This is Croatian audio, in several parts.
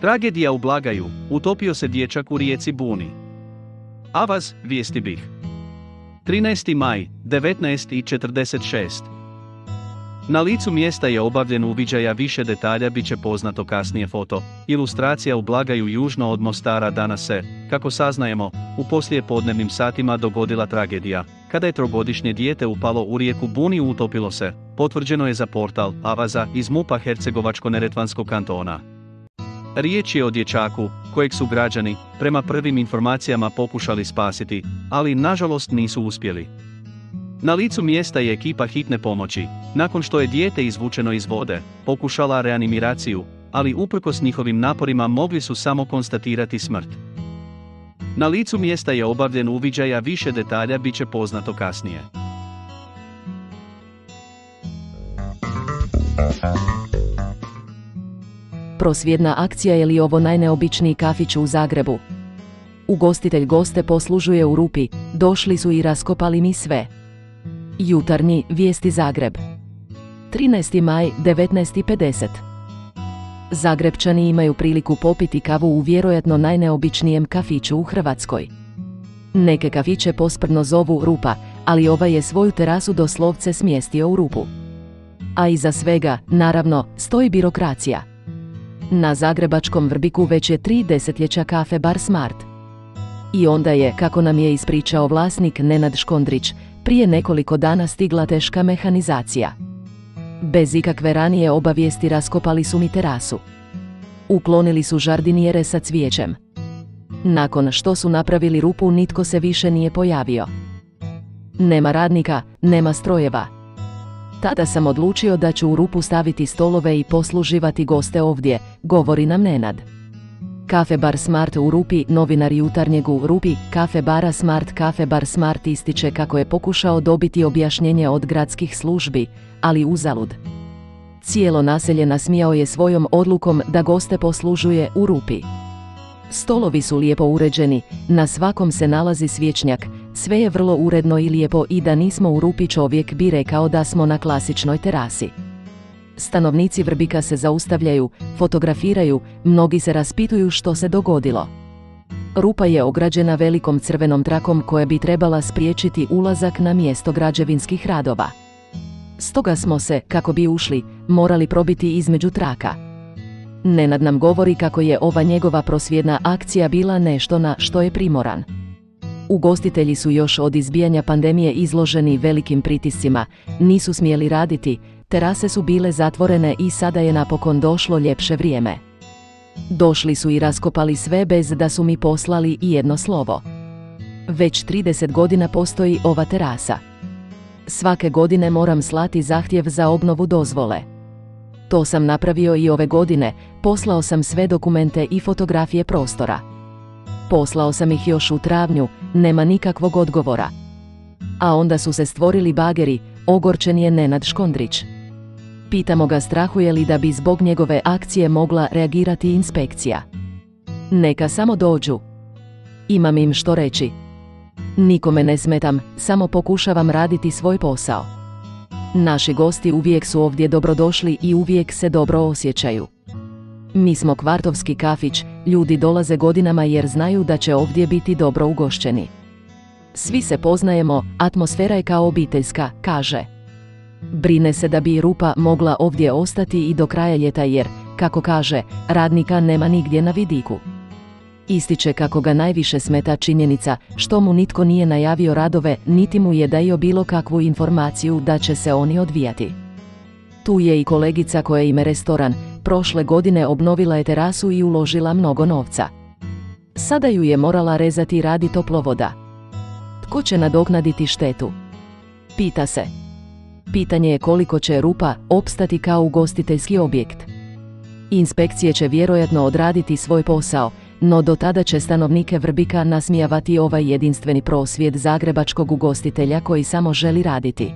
Tragedija u Blagaju, utopio se dječak u rijeci Buni. Avaz, vijesti BiH. 13. maj, 19:46. Na licu mjesta je obavljen uviđaja, više detalja bit će poznato kasnije. Foto, ilustracija u Blagaju južno od Mostara. Danas se, kako saznajemo, u poslijepodnevnim satima dogodila tragedija, kada je trogodišnje dijete upalo u rijeku Buni i utopilo se, potvrđeno je za portal Avaza iz MUP-a Hercegovačko-neretvanskog kantona. Riječ je o dječaku, kojeg su građani, prema prvim informacijama, pokušali spasiti, ali nažalost nisu uspjeli. Na licu mjesta je ekipa hitne pomoći, nakon što je dijete izvučeno iz vode, pokušala reanimiraciju, ali uprkos njihovim naporima mogli su samo konstatirati smrt. Na licu mjesta je obavljen uviđaj, a više detalja bit će poznato kasnije. Prosvjedna akcija. Je li ovo najneobičniji kafić u Zagrebu? Ugostitelj goste poslužuje u rupi, došli su i raskopali mi sve. Jutarnji vijesti Zagreb. 13. maj, 19:50. Zagrebčani imaju priliku popiti kavu u vjerojatno najneobičnijem kafiću u Hrvatskoj. Neke kafiće posprdno zovu rupa, ali ovaj je svoju terasu doslovce smjestio u rupu. A iza svega, naravno, stoji birokracija. Na zagrebačkom Vrbiku već je 3 desetljeća kafe bar Smart. I onda je, kako nam je ispričao vlasnik Nenad Škondrić, prije nekoliko dana stigla teška mehanizacija. Bez ikakve ranije obavijesti raskopali su mi terasu. Uklonili su žardinijere sa cvijećem. Nakon što su napravili rupu, nitko se više nije pojavio. Nema radnika, nema strojeva. Tada sam odlučio da ću u rupu staviti stolove i posluživati goste ovdje, govori nam Nenad. Kafe bar Smart u rupi. Novinar Jutarnjeg u rupi kafe bara Smart. Kafe bar Smart ističe kako je pokušao dobiti objašnjenje od gradskih službi, ali uzalud. Cijelo naselje nasmijao je svojom odlukom da goste poslužuje u rupi. Stolovi su lijepo uređeni, na svakom se nalazi svječnjak, sve je vrlo uredno i lijepo, i da nismo u rupi čovjek bi rekao da smo na klasičnoj terasi. Stanovnici Vrbika se zaustavljaju, fotografiraju, mnogi se raspituju što se dogodilo. Rupa je ograđena velikom crvenom trakom koja bi trebala spriječiti ulazak na mjesto građevinskih radova. Stoga smo se, kako bi ušli, morali probiti između traka. Nenad nam govori kako je ova njegova prosvjedna akcija bila nešto na što je primoran. Ugostitelji su još od izbijanja pandemije izloženi velikim pritiscima, nisu smjeli raditi, terase su bile zatvorene i sada je napokon došlo ljepše vrijeme. Došli su i raskopali sve bez da su mi poslali i jedno slovo. Već 30 godina postoji ova terasa. Svake godine moram slati zahtjev za obnovu dozvole. To sam napravio i ove godine, poslao sam sve dokumente i fotografije prostora. Poslao sam ih još u travnju, nema nikakvog odgovora. A onda su se stvorili bageri, ogorčen je Nenad Škondrić. Pitamo ga strahuje li da bi zbog njegove akcije mogla reagirati inspekcija. Neka samo dođu. Imam im što reći. Nikome ne smetam, samo pokušavam raditi svoj posao. Naši gosti uvijek su ovdje dobrodošli i uvijek se dobro osjećaju. Mi smo kvartovski kafić, ljudi dolaze godinama jer znaju da će ovdje biti dobro ugošćeni. Svi se poznajemo, atmosfera je kao obiteljska, kaže. Brine se da bi rupa mogla ovdje ostati i do kraja ljeta jer, kako kaže, radnika nema nigdje na vidiku. Ističe kako ga najviše smeta činjenica što mu nitko nije najavio radove, niti mu je dao bilo kakvu informaciju da će se oni odvijati. Tu je i kolegica koja ima restoran, prošle godine obnovila je terasu i uložila mnogo novca. Sada ju je morala rezati radi toplovoda. Tko će nadoknaditi štetu? Pita se. Pitanje je koliko će rupa opstati kao ugostiteljski objekt. Inspekcije će vjerojatno odraditi svoj posao, no do tada će stanovnike Vrbika nasmijavati ovaj jedinstveni prosvjed zagrebačkog ugostitelja koji samo želi raditi.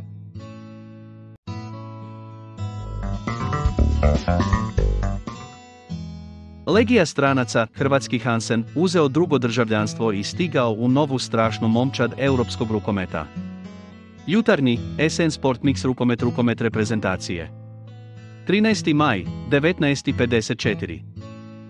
Legija stranaca, hrvatski Hansen, uzeo drugo državljanstvo i stigao u novu strašnu momčad europskog rukometa. Jutarnji, SN Sport Mix rukomet reprezentacije. 13. maj, 19:54.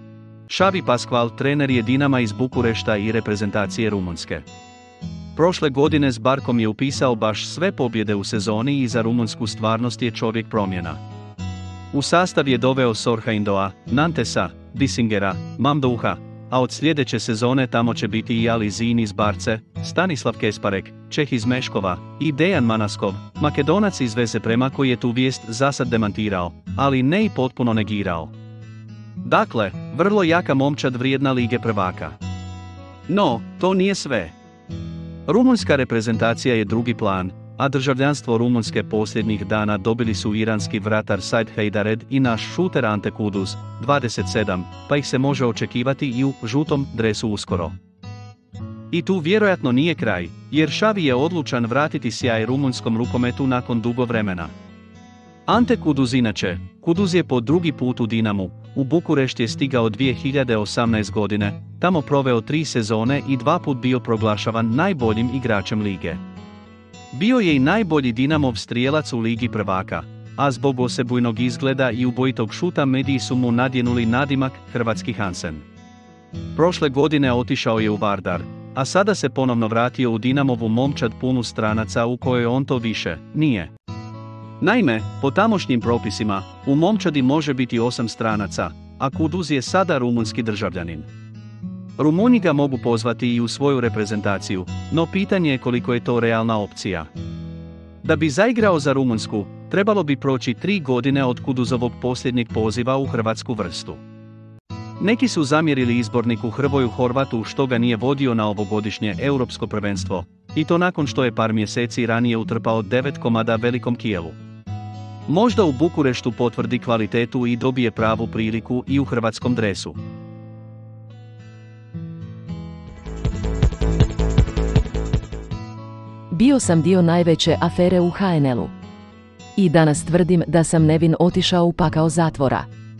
Xavi Pascual trener je Dinama iz Bukurešta i reprezentacije Rumunjske. Prošle godine s Barkom je upisao baš sve pobjede u sezoni i za Rumunjsku stvarnost je čovjek promjena. U sastav je doveo Sorhaindoa, Nantesa, Bissingera, Mamdouha, a od sljedeće sezone tamo će biti i Ali Zin iz Barce, Stanislav Kesparek, Čeh iz Meškova i Dejan Manaskov, Makedonac iz Veze Prema koji je tu vijest zasad demantirao, ali ne i potpuno negirao. Dakle, vrlo jaka momčad vrijedna Lige prvaka. No, to nije sve. Rumunjska reprezentacija je drugi plan, a državljanstvo Rumunjske posljednjih dana dobili su iranski vratar Said Heidared i naš šuter Ante Kuduz, 27, pa ih se može očekivati i u žutom dresu uskoro. I tu vjerojatno nije kraj, jer Xavi je odlučan vratiti sjaj rumunjskom rukometu nakon dugo vremena. Ante Kuduz inače, Kuduz je po drugi put u Dinamu, u Bukurešt je stigao 2018 godine, tamo proveo 3 sezone i 2 put bio proglašavan najboljim igračem lige. Bio je i najbolji Dinamov strijelac u Ligi prvaka, a zbog osebujnog izgleda i ubojitog šuta mediji su mu nadjenuli nadimak Hrvatski Hansen. Prošle godine otišao je u Vardar, a sada se ponovno vratio u Dinamovu momčad punu stranaca u kojoj on to više nije. Naime, po tamošnjim propisima, u momčadi može biti 8 stranaca, a Kuduz je sada rumunjski državljanin. Rumunji ga mogu pozvati i u svoju reprezentaciju, no pitanje je koliko je to realna opcija. Da bi zaigrao za Rumunjsku, trebalo bi proći 3 godine od Kuduzovog posljednjeg poziva u hrvatsku vrstu. Neki su zamjerili izborniku Hrvoju Horvatu što ga nije vodio na ovogodišnje europsko prvenstvo, i to nakon što je par mjeseci ranije utrpao 9 komada velikom Kijevu. Možda u Bukureštu potvrdi kvalitetu i dobije pravu priliku i u hrvatskom dresu. Bio sam dio najveće afere u HNL-u. I danas tvrdim da sam nevin otišao u pakao zatvora.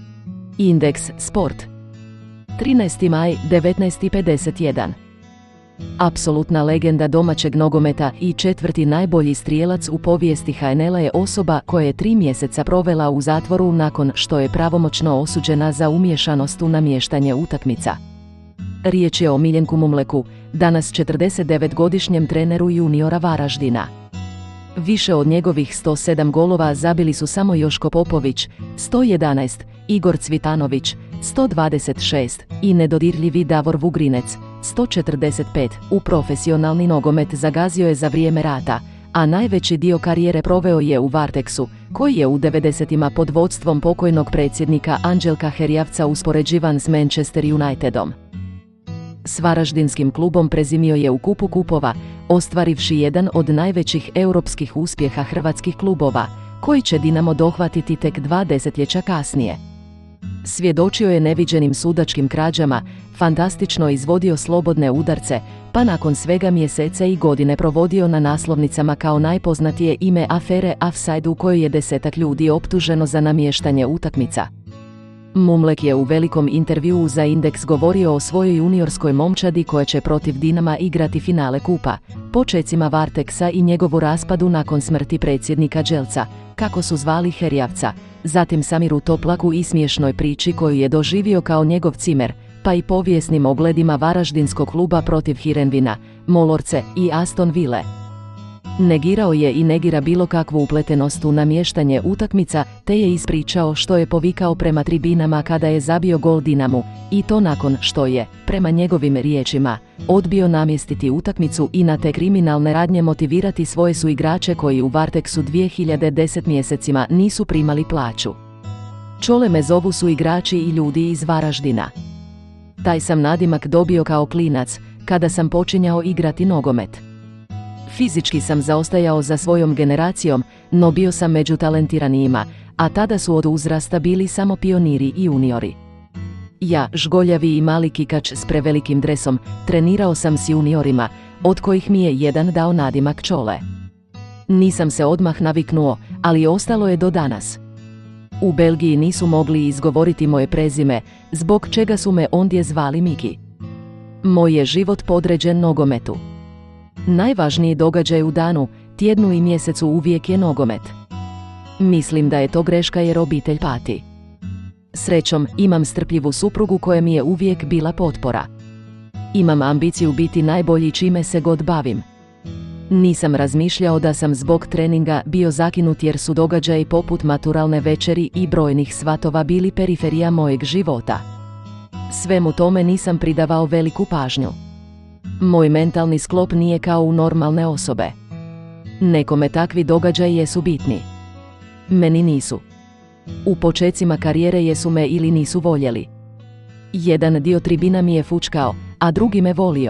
Indeks Sport. 13. maj 19:51. Apsolutna legenda domaćeg nogometa i 4. najbolji strijelac u povijesti HNL-a je osoba koja je 3 mjeseca provela u zatvoru nakon što je pravomoćno osuđena za umiješanost u namještanje utakmica. Riječ je o Miljenku Mumleku, danas 49-godišnjem treneru juniora Varaždina. Više od njegovih 107 golova zabili su samo Joško Popović, 111, Igor Cvitanović, 126 i nedodirljivi Davor Vugrinec, 145. U profesionalni nogomet zagazio je za vrijeme rata, a najveći dio karijere proveo je u Varteksu, koji je u 90-ima pod vodstvom pokojnog predsjednika Anđelka Herjavca uspoređivan s Manchester Unitedom. S varaždinskim klubom prezimio je u kupu kupova, ostvarivši jedan od najvećih europskih uspjeha hrvatskih klubova, koji će Dinamo dohvatiti tek 2 desetljeća kasnije. Svjedočio je neviđenim sudačkim krađama, fantastično izvodio slobodne udarce, pa nakon svega mjesece i godine provodio na naslovnicama kao najpoznatije ime afere Offside u kojoj je 10-ak ljudi optuženo za namještanje utakmica. Mumlek je u velikom intervjuu za Indeks govorio o svojoj juniorskoj momčadi koja će protiv Dinama igrati finale kupa, počecima Varteksa i njegovu raspadu nakon smrti predsjednika Đelca, kako su zvali Herjavca, zatim Samiru Toplaku i smiješnoj priči koju je doživio kao njegov cimer, pa i povijesnim ogledima varaždinskog kluba protiv Heerenveena, Molorce i Aston Ville. Negirao je i negira bilo kakvu upletenost u namještanje utakmica, te je ispričao što je povikao prema tribinama kada je zabio gol Dinamu, i to nakon što je, prema njegovim riječima, odbio namjestiti utakmicu i na te kriminalne radnje motivirati svoje suigrače koji u Varteksu 2010 mjesecima nisu primali plaću. Čole me zovu suigrači i ljudi iz Varaždina. Taj sam nadimak dobio kao klinac, kada sam počinjao igrati nogomet. Fizički sam zaostajao za svojom generacijom, no bio sam među talentiranijima, a tada su od uzrasta bili samo pioniri i juniori. Ja, žgoljavi i mali kikač s prevelikim dresom, trenirao sam s juniorima, od kojih mi je jedan dao nadimak Čole. Nisam se odmah naviknuo, ali ostalo je do danas. U Belgiji nisu mogli izgovoriti moje prezime, zbog čega su me ondje zvali Miki. Moj je život podređen nogometu. Najvažniji događaj u danu, tjednu i mjesecu uvijek je nogomet. Mislim da je to greška jer obitelj pati. Srećom, imam strpljivu suprugu koja mi je uvijek bila potpora. Imam ambiciju biti najbolji čime se god bavim. Nisam razmišljao da sam zbog treninga bio zakinut jer su događaji poput maturalne večeri i brojnih svatova bili periferija mojeg života. Svemu tome nisam pridavao veliku pažnju. Moj mentalni sklop nije kao u normalne osobe. Nekome takvi događaji jesu bitni. Meni nisu. U počecima karijere jesu me ili nisu voljeli. Jedan dio tribina mi je fučkao, a drugi me volio.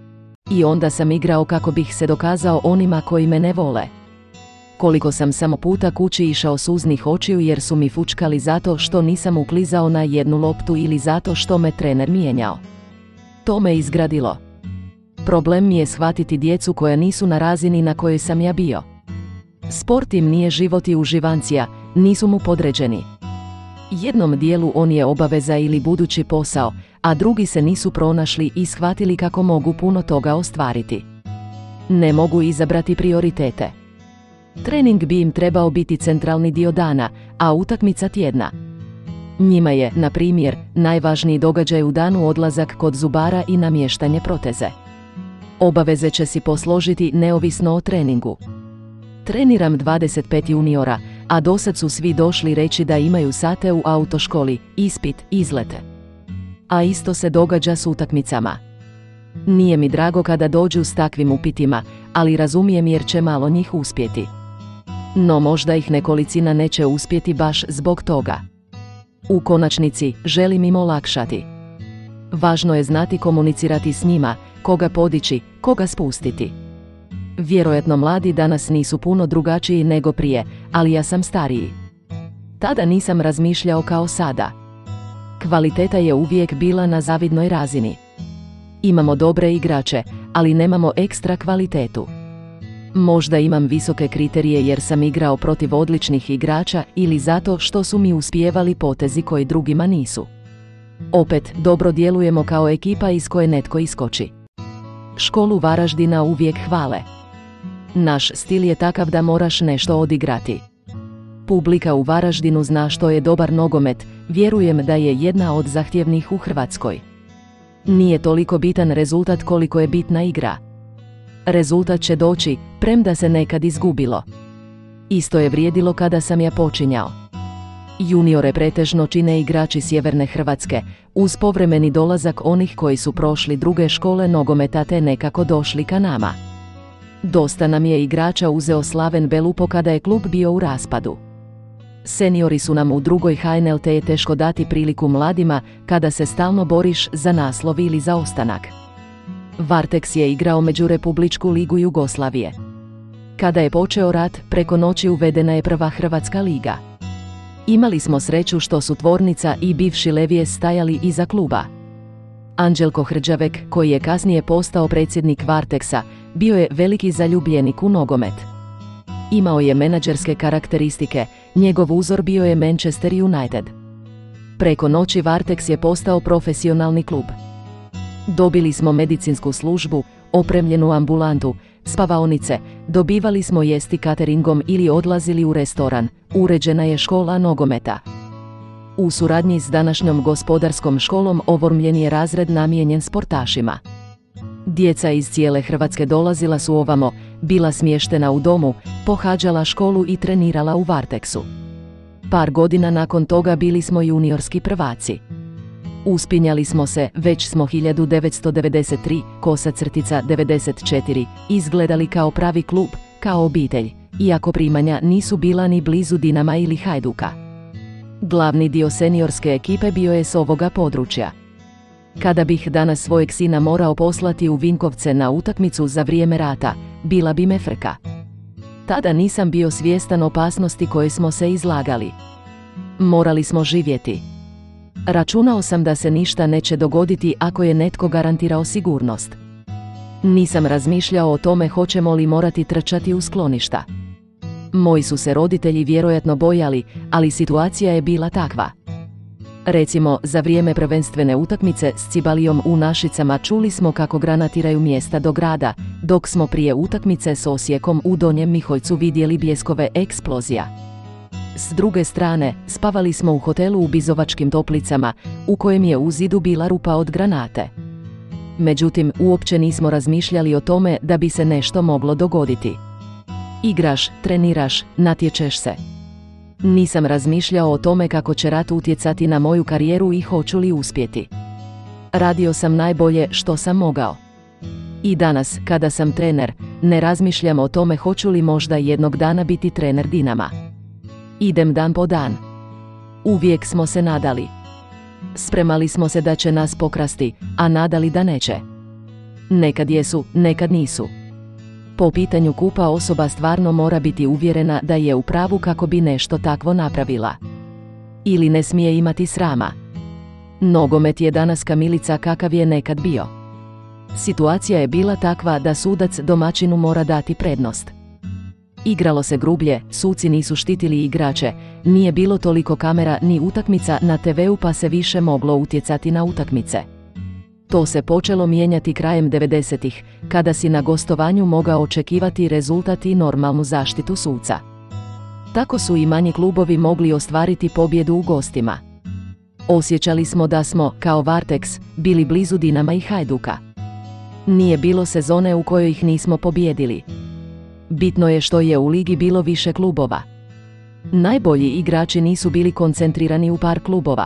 I onda sam igrao kako bih se dokazao onima koji me ne vole. Koliko sam samo puta kući išao suznih očiju jer su mi fučkali zato što nisam uklizao na jednu loptu ili zato što me trener mijenjao. To me izgradilo. Problem mi je shvatiti djecu koja nisu na razini na kojoj sam ja bio. Sport im nije život i uživancija, nisu mu podređeni. Jednom dijelu on je obaveza ili budući posao, a drugi se nisu pronašli i shvatili kako mogu puno toga ostvariti. Ne mogu izabrati prioritete. Trening bi im trebao biti centralni dio dana, a utakmica tjedna. Njima je, na primjer, najvažniji događaj u danu odlazak kod zubara i namještanje proteze. Obaveze će si posložiti neovisno o treningu. Treniram 25 juniora, a dosad su svi došli reći da imaju sate u autoškoli, ispit, izlete. A isto se događa s utakmicama. Nije mi drago kada dođu s takvim upitima, ali razumijem jer će malo njih uspjeti. No možda ih nekolicina neće uspjeti baš zbog toga. U konačnici, želim im olakšati. Važno je znati komunicirati s njima, koga podići, koga spustiti. Vjerojatno mladi danas nisu puno drugačiji nego prije, ali ja sam stariji. Tada nisam razmišljao kao sada. Kvaliteta je uvijek bila na zavidnoj razini. Imamo dobre igrače, ali nemamo ekstra kvalitetu. Možda imam visoke kriterije jer sam igrao protiv odličnih igrača ili zato što su mi uspijevali potezi koji drugima nisu. Opet, dobro djelujemo kao ekipa iz koje netko iskoči. Školu Varaždina uvijek hvale. Naš stil je takav da moraš nešto odigrati. Publika u Varaždinu zna što je dobar nogomet, vjerujem da je jedna od zahtjevnih u Hrvatskoj. Nije toliko bitan rezultat koliko je bitna igra. Rezultat će doći, premda se nekad izgubilo. Isto je vrijedilo kada sam ja počinjao. Juniore pretežno čine igrači sjeverne Hrvatske, uz povremeni dolazak onih koji su prošli druge škole nogometa te nekako došli ka nama. Dosta nam je igrača uzeo Slaven Belupo kada je klub bio u raspadu. Seniori su nam u drugoj HNL te je teško dati priliku mladima kada se stalno boriš za naslov ili za ostanak. Varteks je igrao Međurepubličku ligu Jugoslavije. Kada je počeo rat, preko noći uvedena je prva Hrvatska liga. Imali smo sreću što su Tvornica i bivši Levije stajali iza kluba. Anđelko Hrđavek, koji je kasnije postao predsjednik Varteksa, bio je veliki zaljubljenik u nogomet. Imao je menadžerske karakteristike, njegov uzor bio je Manchester United. Preko noći Varteks je postao profesionalni klub. Dobili smo medicinsku službu, opremljenu ambulantu, spavaonice, dobivali smo jesti cateringom ili odlazili u restoran, uređena je škola nogometa. U suradnji s današnjom gospodarskom školom oformljen je razred namijenjen sportašima. Djeca iz cijele Hrvatske dolazila su ovamo, bila smještena u domu, pohađala školu i trenirala u Varteksu. Par godina nakon toga bili smo juniorski prvaci. Uspinjali smo se, već smo 1993/94 izgledali kao pravi klub, kao obitelj, iako primanja nisu bila ni blizu Dinama ili Hajduka. Glavni dio seniorske ekipe bio je s ovoga područja. Kada bih danas svojeg sina morao poslati u Vinkovce na utakmicu za vrijeme rata, bila bi me frka. Tada nisam bio svjestan opasnosti koje smo se izlagali. Morali smo živjeti. Računao sam da se ništa neće dogoditi ako je netko garantirao sigurnost. Nisam razmišljao o tome hoćemo li morati trčati u skloništa. Moji su se roditelji vjerojatno bojali, ali situacija je bila takva. Recimo, za vrijeme prvenstvene utakmice s Cibalijom u Našicama čuli smo kako granatiraju mjesta do grada, dok smo prije utakmice s Osijekom u Donjem Miholjcu vidjeli bljeskove eksplozija. S druge strane, spavali smo u hotelu u Bizovačkim Toplicama, u kojem je u zidu bila rupa od granate. Međutim, uopće nismo razmišljali o tome da bi se nešto moglo dogoditi. Igraš, treniraš, natječeš se. Nisam razmišljao o tome kako će rat utjecati na moju karijeru i hoću li uspjeti. Radio sam najbolje što sam mogao. I danas, kada sam trener, ne razmišljam o tome hoću li možda jednog dana biti trener Dinama. Idem dan po dan. Uvijek smo se nadali. Spremali smo se da će nas pokrasti, a nadali da neće. Nekad jesu, nekad nisu. Po pitanju kupa osoba stvarno mora biti uvjerena da je u pravu kako bi nešto takvo napravila. Ili ne smije imati srama. Nogomet je danas kamilica kakav je nekad bio. Situacija je bila takva da sudac domaćinu mora dati prednost. Igralo se grublje, suci nisu štitili igrače, nije bilo toliko kamera ni utakmica na TV-u pa se više moglo utjecati na utakmice. To se počelo mijenjati krajem 90-ih, kada si na gostovanju mogao očekivati rezultat i normalnu zaštitu suca. Tako su i manji klubovi mogli ostvariti pobjedu u gostima. Osjećali smo da smo, kao Varteks, bili blizu Dinama i Hajduka. Nije bilo sezone u kojoj ih nismo pobijedili. Bitno je što je u ligi bilo više klubova. Najbolji igrači nisu bili koncentrirani u par klubova.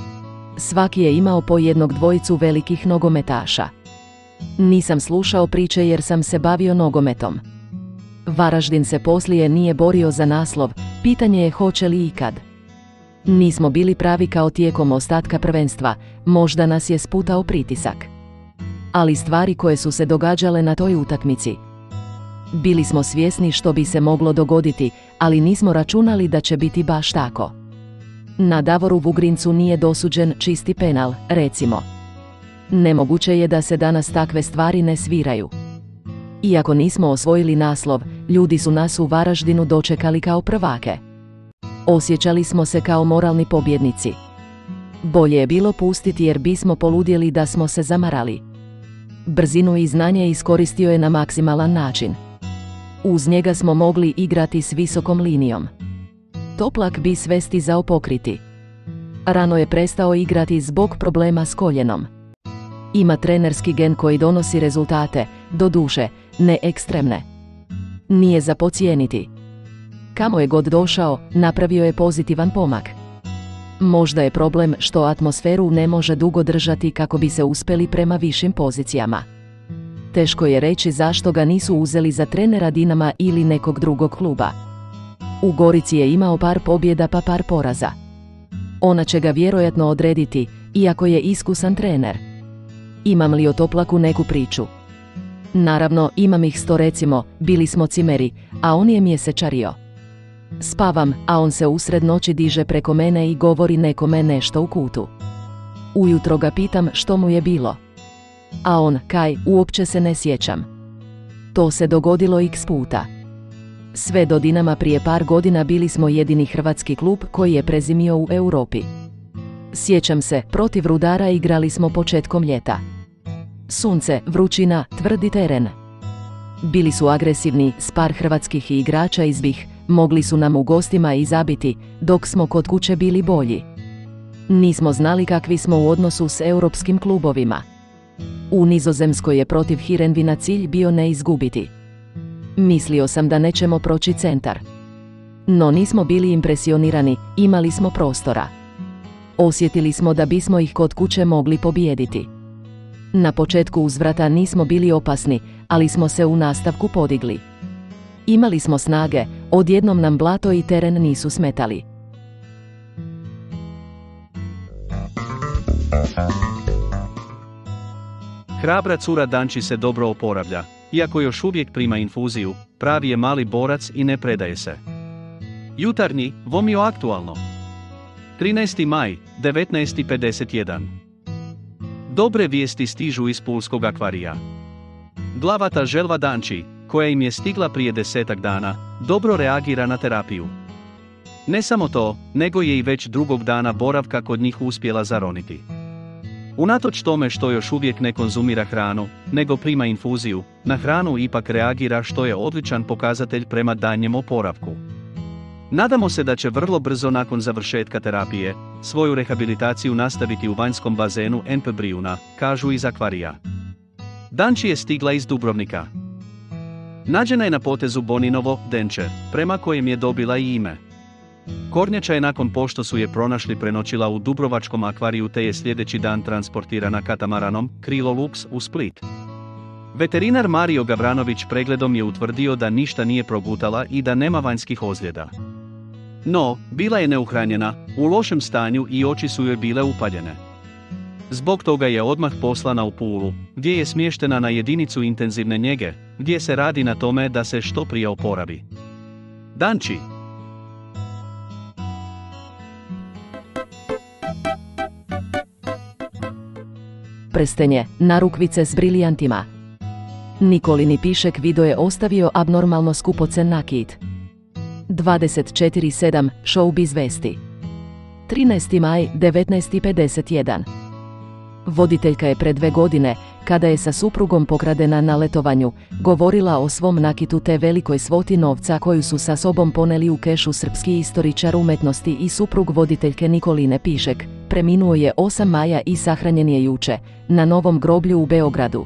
Svaki je imao po jednog dvojicu velikih nogometaša. Nisam slušao priče jer sam se bavio nogometom. Varaždin se poslije nije borio za naslov, pitanje je hoće li ikad. Nismo bili pravi kao tijekom ostatka prvenstva, možda nas je sputao pritisak. Ali stvari koje su se događale na toj utakmici. Bili smo svjesni što bi se moglo dogoditi, ali nismo računali da će biti baš tako. Na Davoru Vugrincu nije dosuđen čisti penal, recimo. Nemoguće je da se danas takve stvari ne sviraju. Iako nismo osvojili naslov, ljudi su nas u Varaždinu dočekali kao prvake. Osjećali smo se kao moralni pobjednici. Bolje je bilo pustiti jer bismo poludjeli da smo se zamarali. Brzinu i znanje iskoristio je na maksimalan način. Uz njega smo mogli igrati s visokom linijom. Toplak bi sve stizao pokriti. Rano je prestao igrati zbog problema s koljenom. Ima trenerski gen koji donosi rezultate, doduše, ne ekstremne. Nije za podcijeniti. Kamo je god došao, napravio je pozitivan pomak. Možda je problem što atmosferu ne može dugo držati kako bi se uspjeli prema višim pozicijama. Teško je reći zašto ga nisu uzeli za trenera Dinama ili nekog drugog kluba. U Gorici je imao par pobjeda pa par poraza. Ona će ga vjerojatno odrediti, iako je iskusan trener. Imam li o Toplaku neku priču? Naravno, imam ih 100 recimo, bili smo cimeri, a on je mjesečario. Spavam, a on se usred noći diže preko mene i govori nekome nešto u kutu. Ujutro ga pitam što mu je bilo. A on, kaj, uopće se ne sjećam. To se dogodilo x puta. Sve do Dinama prije par godina bili smo jedini hrvatski klub koji je prezimio u Europi. Sjećam se, protiv Rudara igrali smo početkom ljeta. Sunce, vrućina, tvrdi teren. Bili su agresivni, s par hrvatskih igrača iz BiH, mogli su nam u gostima i zabiti, dok smo kod kuće bili bolji. Nismo znali kakvi smo u odnosu s europskim klubovima. U Nizozemskoj je protiv Heerenveena cilj bio ne izgubiti. Mislio sam da nećemo proći centar. No nismo bili impresionirani, imali smo prostora. Osjetili smo da bismo ih kod kuće mogli pobijediti. Na početku uzvrata nismo bili opasni, ali smo se u nastavku podigli. Imali smo snage, odjednom nam blato i teren nisu smetali. Hrabra cura Danči se dobro oporavlja. Iako još uvijek prima infuziju, pravi je mali borac i ne predaje se. Jutarnji, Vomio aktualno. 13. maj, 19:51. Dobre vijesti stižu iz pulskog akvarija. Glavata želva Danči, koja im je stigla prije 10 dana, dobro reagira na terapiju. Ne samo to, nego je i već drugog dana boravka kod njih uspjela zaroniti. Unatoč tome što još uvijek ne konzumira hranu, nego prima infuziju, na hranu ipak reagira što je odličan pokazatelj prema daljnjem oporavku. Nadamo se da će vrlo brzo nakon završetka terapije svoju rehabilitaciju nastaviti u vanjskom bazenu NP Brijuna, kažu iz akvarija. Danči je stigla iz Dubrovnika. Nađena je na potezu Boninovo Denče, prema kojem je dobila i ime. Kornjača je nakon pošto su je pronašli prenoćila u Dubrovačkom akvariju te je sljedeći dan transportirana katamaranom Krilo Lux u Split. Veterinar Mario Gavranović pregledom je utvrdio da ništa nije progutala i da nema vanjskih ozljeda. No, bila je neuhranjena, u lošem stanju i oči su joj bile upaljene. Zbog toga je odmah poslana u Pulu, gdje je smještena na jedinicu intenzivne njege, gdje se radi na tome da se što prije oporavi. Danči. Prstenje, narukvice s briljantima. Nikolini Pišek video je ostavio abnormalno skupocen nakit. 24/7 Showbiz vesti. 13. maj 19:51. Voditeljka je pred 2 godine, kada je sa suprugom pokradena na letovanju, govorila o svom nakitu te velikoj svoti novca koju su sa sobom poneli u kešu. Srpski istoričar umetnosti i suprug voditeljke Nikoline Pišek preminuo je 8. maja i sahranjen je juče, na novom groblju u Beogradu.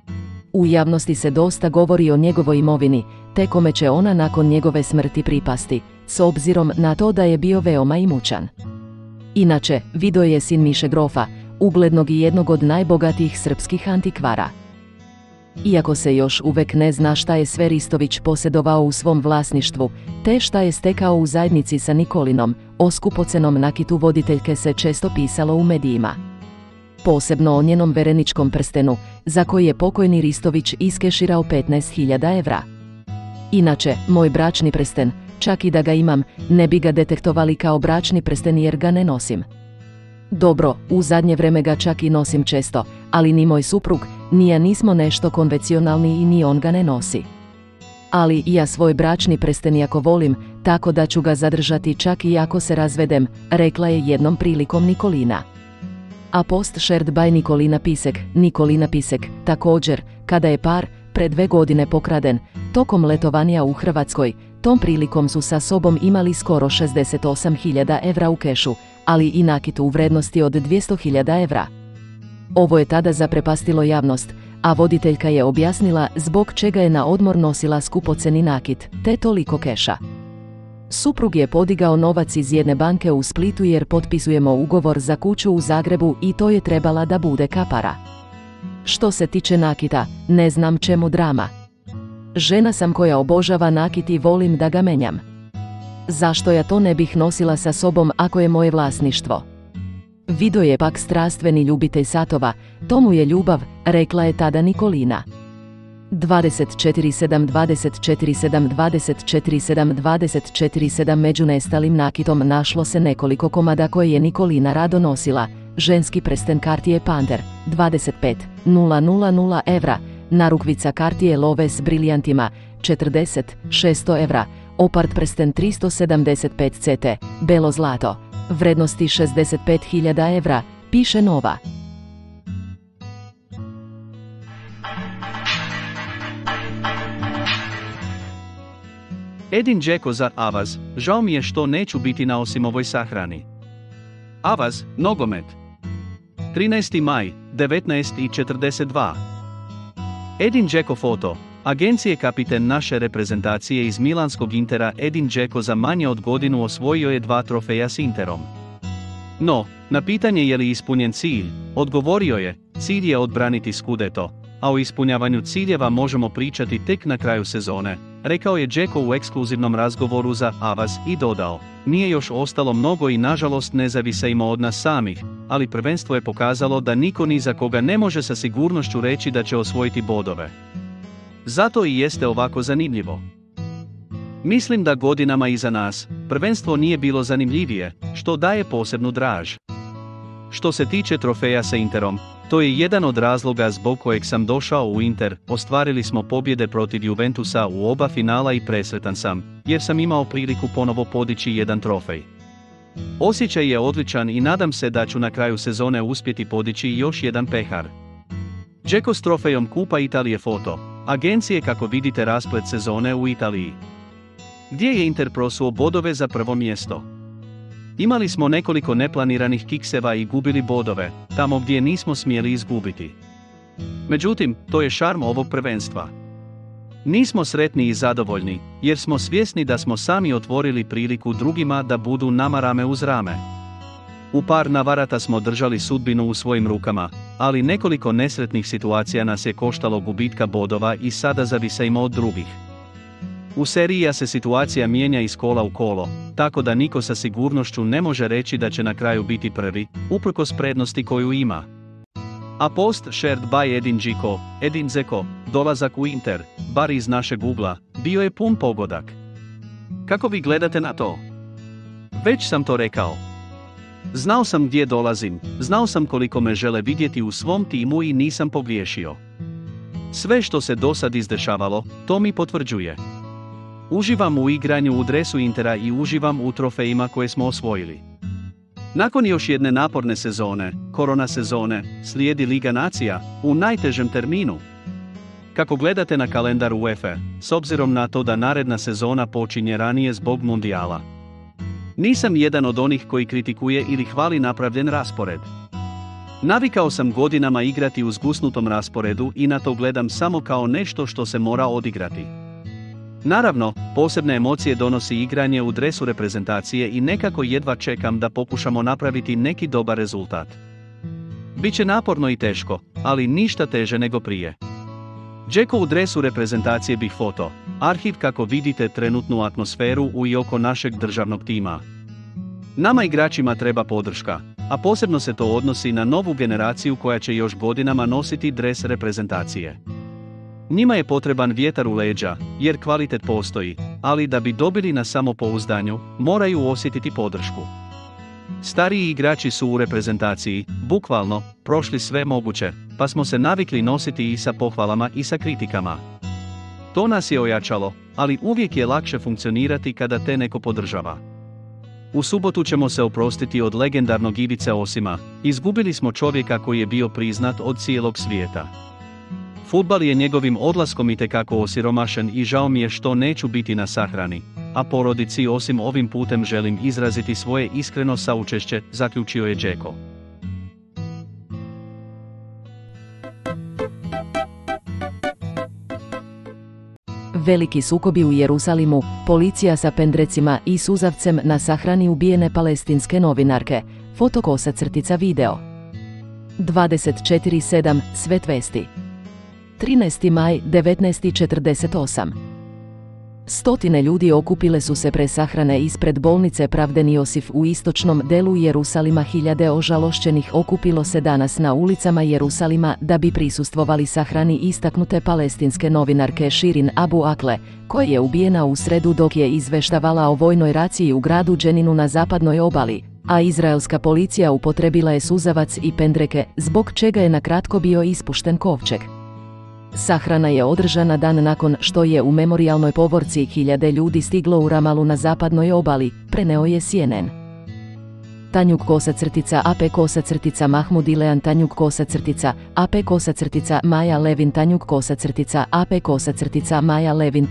U javnosti se dosta govori o njegovoj imovini, te kome će ona nakon njegove smrti pripasti, s obzirom na to da je bio veoma imućan. Inače, video je sin Miše Grofa, uglednog i jednog od najbogatijih srpskih antikvara. Iako se još uvek ne zna šta je sve Ristović posjedovao u svom vlasništvu, te šta je stekao u zajednici sa Nikolinom, o skupocenom nakitu voditeljke se često pisalo u medijima. Posebno o njenom vereničkom prstenu, za koji je pokojni Ristović iskeširao 15.000 evra. Inače, moj bračni prsten, čak i da ga imam, ne bi ga detektovali kao bračni prsten jer ga ne nosim. Dobro, u zadnje vreme ga čak i nosim često, ali ni moj suprug, ni ja nismo nešto konvencionalni i ni on ga ne nosi. Ali i ja svoj bračni prsten jako volim, tako da ću ga zadržati čak i ako se razvedem, rekla je jednom prilikom Nikolina. A post shared by Nikolina Pisek. Nikolina Pisek, također, kada je par, pred 2 godine pokraden, tokom letovanja u Hrvatskoj, tom prilikom su sa sobom imali skoro 68.000 evra u kešu, ali i nakit u vrednosti od 200.000 evra. Ovo je tada zaprepastilo javnost, a voditeljka je objasnila zbog čega je na odmor nosila skupoceni nakit, te toliko keša. Suprug je podigao novac iz jedne banke u Splitu jer potpisujemo ugovor za kuću u Zagrebu i to je trebala da bude kapara. Što se tiče nakita, ne znam čemu drama. Žena sam koja obožava nakit i volim da ga menjam. Zašto ja to ne bih nosila sa sobom ako je moje vlasništvo? Video je pak strastveni ljubitelj satova, to mu je ljubav, rekla je tada Nikolina. 24/7 24/7 24/7 24/7 Među nestalim nakitom našlo se nekoliko komada koje je Nikolina rado nosila. Ženski prsten Cartier Panter, 25.000 evra, narukvica Cartier Love s briljantima, 40.600 evra, opart prsten 375 CT, belo zlato, vrednosti 65.000 evra, piše Nova. Edin Dzeko za Avaz, žao mi je što neću biti na Osimovoj sahrani. Avaz, nogomet. 13. maj, 19:42. Edin Dzeko foto. Agencije kapiten naše reprezentacije iz milanskog Intera Edin Dzeko za manje od godinu osvojio je 2 trofeja s Interom. No, na pitanje je li ispunjen cilj, odgovorio je, cilj je odbraniti Scudetto, a o ispunjavanju ciljeva možemo pričati tek na kraju sezone, rekao je Dzeko u ekskluzivnom razgovoru za Avaz i dodao, nije još ostalo mnogo i nažalost ne zavisimo od nas samih, ali prvenstvo je pokazalo da niko ni za koga ne može sa sigurnošću reći da će osvojiti bodove. Zato i jeste ovako zanimljivo. Mislim da godinama iza nas, prvenstvo nije bilo zanimljivije, što daje posebnu draž. Što se tiče trofeja sa Interom, to je jedan od razloga zbog kojeg sam došao u Inter, ostvarili smo pobjede protiv Juventusa u oba finala i presretan sam, jer sam imao priliku ponovo podići jedan trofej. Osjećaj je odličan i nadam se da ću na kraju sezone uspjeti podići još jedan pehar. Dzeko s trofejom Kupa Italije foto. Agencije kako vidite rasplet sezone u Italiji. Gdje je Inter prosuo bodove za prvo mjesto? Imali smo nekoliko neplaniranih kikseva i gubili bodove, tamo gdje nismo smjeli izgubiti. Međutim, to je šarm ovog prvenstva. Nismo sretni i zadovoljni, jer smo svjesni da smo sami otvorili priliku drugima da budu nama rame uz rame. U par navrata smo držali sudbinu u svojim rukama, ali nekoliko nesretnih situacija nas je koštalo gubitka bodova i sada zavisimo od drugih. U seriji se situacija mijenja iz kola u kolo, tako da niko sa sigurnošću ne može reći da će na kraju biti prvi, uprkos prednosti koju ima. A post shared by Edin Dzeko, dolazak u Inter, bar iz našeg ugla, bio je pun pogodak. Kako vi gledate na to? Već sam to rekao. Znao sam gdje dolazim, znao sam koliko me žele vidjeti u svom timu i nisam pogriješio. Sve što se dosad izdešavalo, to mi potvrđuje. Uživam u igranju u dresu Intera i uživam u trofejima koje smo osvojili. Nakon još jedne naporne sezone, korona sezone, slijedi Liga nacija, u najtežem terminu. Kako gledate na kalendar UEFA, s obzirom na to da naredna sezona počinje ranije zbog mundijala? Nisam jedan od onih koji kritikuje ili hvali napravljen raspored. Navikao sam godinama igrati u zgusnutom rasporedu i na to gledam samo kao nešto što se mora odigrati. Naravno, posebne emocije donosi igranje u dresu reprezentacije i nekako jedva čekam da pokušamo napraviti neki dobar rezultat. Biće naporno i teško, ali ništa teže nego prije. Dzeko u dresu reprezentacije bih foto, arhiv kako vidite trenutnu atmosferu u i oko našeg državnog tima. Nama igračima treba podrška, a posebno se to odnosi na novu generaciju koja će još godinama nositi dres reprezentacije. Njima je potreban vjetar u leđa, jer kvalitet postoji, ali da bi dobili na samopouzdanju, moraju osjetiti podršku. Stariji igrači su u reprezentaciji, bukvalno, prošli sve moguće, pa smo se navikli nositi i sa pohvalama i sa kritikama. To nas je ojačalo, ali uvijek je lakše funkcionirati kada te neko podržava. U subotu ćemo se oprostiti od legendarnog Ivice Osima, izgubili smo čovjeka koji je bio priznat od cijelog svijeta. Fudbal je njegovim odlaskom itekako osiromašen i žao mi je što neću biti na sahrani, a porodici Osim ovim putem želim izraziti svoje iskreno saučešće, zaključio je Dzeko. Veliki sukobi u Jerusalimu, policija sa pendrecima i suzavcem na sahrani ubijene palestinske novinarke, foto-video. 24/7 Svet vesti. 13. maj 19:48. Stotine ljudi okupile su se pre sahrane ispred bolnice Pravden Josif u istočnom delu Jerusalima. Hiljade ožalošćenih okupilo se danas na ulicama Jerusalima da bi prisustvovali sahrani istaknute palestinske novinarke Shirin Abu Akleh, koja je ubijena u sredu dok je izveštavala o vojnoj raciji u gradu Dženinu na zapadnoj obali, a izraelska policija upotrebila je suzavac i pendreke, zbog čega je na kratko bio ispušten kovčeg. Sahrana je održana dan nakon što je u memorijalnoj povorci hiljade ljudi stiglo u Ramalu na zapadnoj obali, preneo je CNN. _AP_ Mahmud Ilean _AP_ Maja Levin _AP_ Maja Levin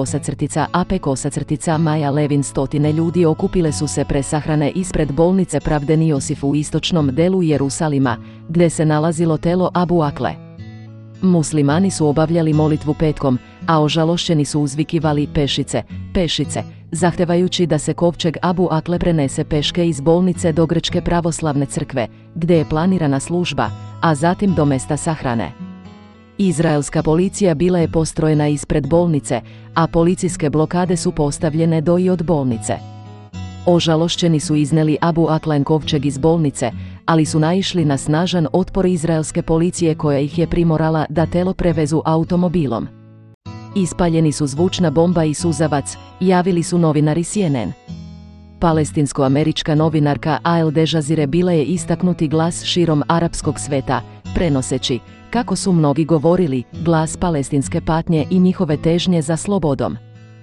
_AP_ Maja Levin. Stotine ljudi okupile su se pre sahrane ispred bolnice Pravden Josif u istočnom delu Jerusalima, gdje se nalazilo telo Abu Akleh. Muslimani su obavljali molitvu petkom, a ožalošćeni su uzvikivali pešice, pešice, zahtevajući da se kovčeg Abu Akleh prenese peške iz bolnice do Grčke pravoslavne crkve, gdje je planirana služba, a zatim do mesta sahrane. Izraelska policija bila je postrojena ispred bolnice, a policijske blokade su postavljene do i od bolnice. Ožalošćeni su izneli Abu Akleh kovčeg iz bolnice, ali su naišli na snažan otpor izraelske policije koja ih je primorala da telo prevezu automobilom. Ispaljeni su zvučna bomba i suzavac, javili su novinari CNN. Palestinsko-američka novinarka Al Jazeera bila je istaknuti glas širom arapskog sveta, prenoseći, kako su mnogi govorili, glas palestinske patnje i njihove težnje za slobodom.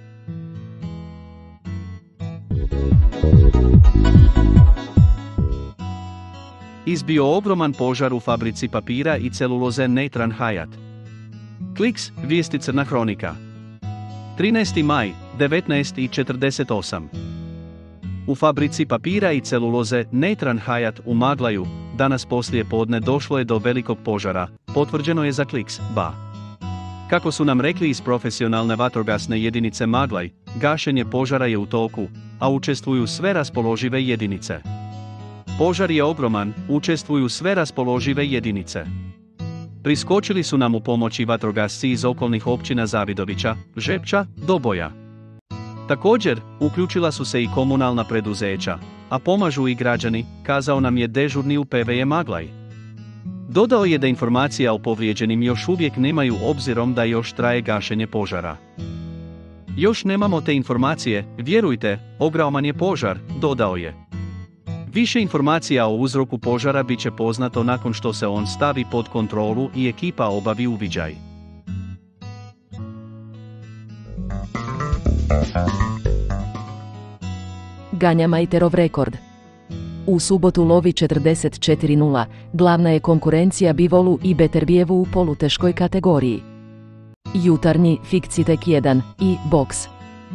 Izbio ogroman požar u fabrici papira i celuloze Nathan Hayat. Kliks, vijesti Crna hronika. 13. maj, 19 i 48. U fabrici papira i celuloze Nathan Hyatt u Maglaju, danas poslije podne došlo je do velikog požara, potvrđeno je za Kliks.ba. Kako su nam rekli iz profesionalne vatrogasne jedinice Maglaj, gašenje požara je u toku, a učestvuju sve raspoložive jedinice. Požar je ogroman, učestvuju sve raspoložive jedinice. Priskočili su nam u pomoć i vatrogasci iz okolnih općina Zavidovića, Žepča, Doboja. Također, uključila su se i komunalna preduzeća, a pomažu i građani, kazao nam je dežurni u PVJ Maglaj. Dodao je da informacija o povrijeđenim još uvijek nemaju obzirom da još traje gašenje požara. Još nemamo te informacije, vjerujte, ogroman je požar, dodao je. Više informacija o uzroku požara bit će poznato nakon što se on stavi pod kontrolu i ekipa obavi uviđaj. Ganja Majterov rekord. U subotu lovi 44:0, glavna je konkurencija Bivolu i Beterbijevu u poluteškoj kategoriji. Jutarnji, Fikcitek 1 i Boks.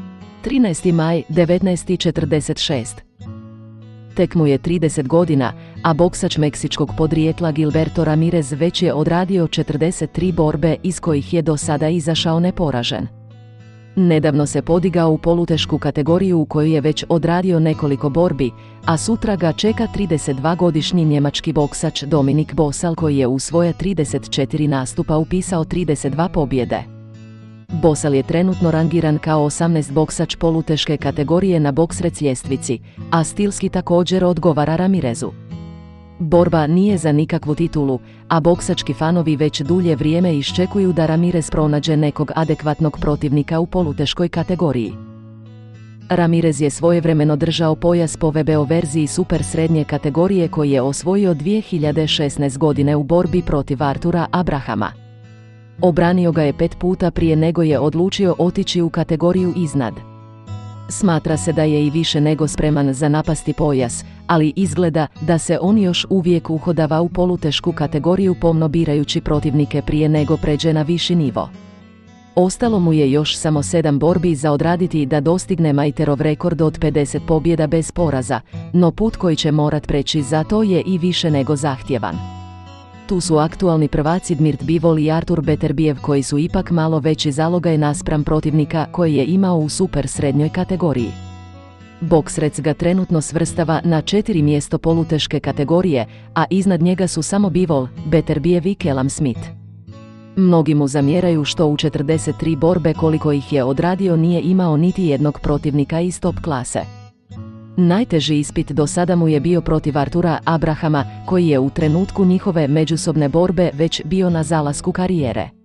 13. maj, 19:46. Tek mu je 30 godina, a boksač meksičkog podrijetla Gilberto Ramirez već je odradio 43 borbe iz kojih je do sada izašao neporažen. Nedavno se podigao u polutešku kategoriju u kojoj je već odradio nekoliko borbi, a sutra ga čeka 32-godišnji njemački boksač Dominik Bosal koji je u svoje 34 nastupa upisao 32 pobjede. Bosal je trenutno rangiran kao 18 boksač poluteške kategorije na boksrec ljestvici, a stilski također odgovara Ramirezu. Borba nije za nikakvu titulu, a boksački fanovi već dulje vrijeme iščekuju da Ramirez pronađe nekog adekvatnog protivnika u poluteškoj kategoriji. Ramirez je svojevremeno držao pojas po WBO verziji super srednje kategorije koji je osvojio 2016. godine u borbi protiv Artura Abrahama. Obranio ga je 5 puta prije nego je odlučio otići u kategoriju iznad. Smatra se da je i više nego spreman za napasti pojas, ali izgleda da se on još uvijek uhodava u polutešku kategoriju pomno birajući protivnike prije nego pređe na viši nivo. Ostalo mu je još samo 7 borbi za odraditi da dostigne Majterov rekord od 50 pobjeda bez poraza, no put koji će morat preći za to je i više nego zahtjevan. Tu su aktualni prvaci Dmirt Bivol i Artur Beterbijev koji su ipak malo veći zalogaj naspram protivnika koji je imao u super srednjoj kategoriji. Boksrec ga trenutno svrstava na 4. mjesto poluteške kategorije, a iznad njega su samo Bivol, Beterbijev i Callum Smith. Mnogi mu zamjeraju što u 43 borbe koliko ih je odradio nije imao niti jednog protivnika iz top klase. Najteži ispit do sada mu je bio protiv Artura Abrahama, koji je u trenutku njihove međusobne borbe već bio na zalasku karijere.